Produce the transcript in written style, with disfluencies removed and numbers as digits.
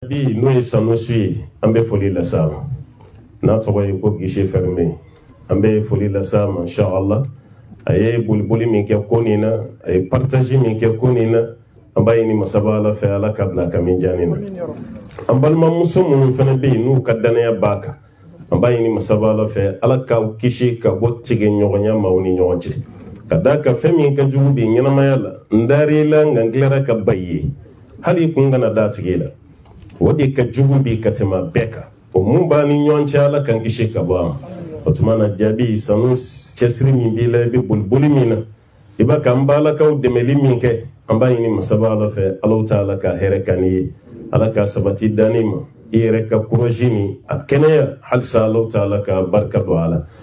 bi n'o ye Sanusi ye an bɛ foli lasa ma n'a tɔgɔ ye ko guichet fermé an bɛ foli lasa ma inshallah a ye boliboli min kɛ ko nin na a ye partage min kɛ ko nin na an b'a ɲini masaba Ala fɛ Ala ka bila ka min diya nin na an balimamuso minnu fana bɛ yen n'u ka danaya b'a kan an b'a ɲini masaba Ala fɛ Ala k'aw kisi ka bɔ tigɛɲɔgɔnya ma u ni ɲɔgɔn cɛ ka d'a kan fɛn min ka jugu bi ɲɛnamaya la n dar'i la nka n tilara ka ba i ye hali i kun kana da tigi la o de ka jugu bi ka tɛmɛ bɛɛ kan o mun b'a ni ɲɔgɔn cɛ Ala k'an kisi ka bɔ a ma o tuma na jaabi sanu cɛsiri min b'i la i bɛ boliboli min na i b'a ka an balakaw dɛmɛli min kɛ an b'a ɲini masaba Ala fɛ Ala ta'ala ka hɛrɛ ka ni ye Ala ka sabati danni ma i yɛrɛ ka courage ni a kɛnɛya halisa Ala ta'ala ka barika don a la